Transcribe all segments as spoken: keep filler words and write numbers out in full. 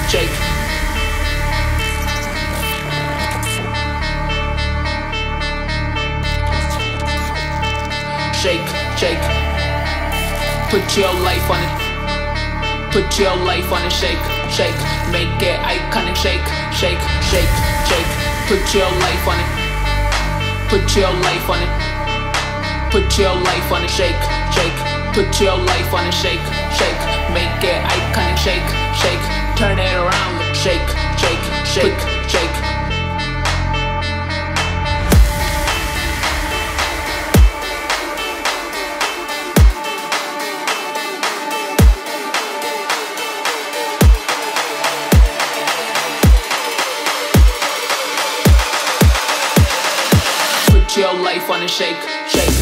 shake. Shake, shake. Put your life on it. Put your life on it. Shake, shake. Make it iconic. Shake, shake, shake, shake. Put your life on it. Put your life on it. Put your life on it. Shake, shake. Put your life on it. Shake, shake. Make it iconic. Shake, shake. Turn it around. Shake, shake, shake, shake. Put your life on it. Shake, shake.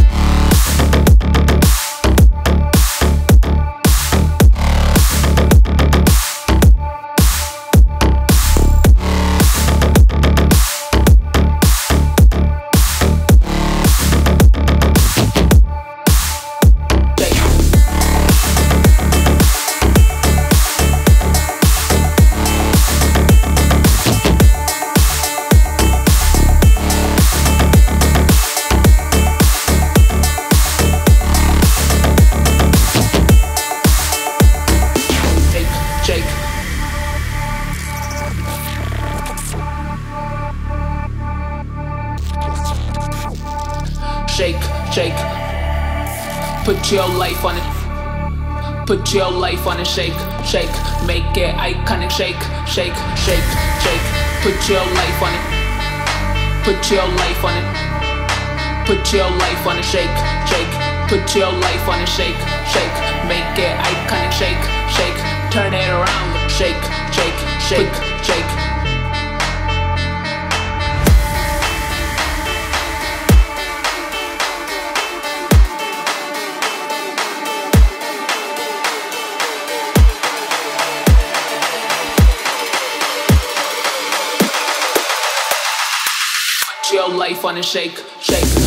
Shake, shake. Put your life on it. Put your life on it. Shake, shake. Make it iconic. Shake, shake, shake, shake. Put your life on it. Put your life on it. Put your life on it. Shake, shake. Put your life on it. Shake, shake. Make it iconic. Shake, shake. Turn it around. Shake, shake, shake, shake. Put your life on it. Shake, shake.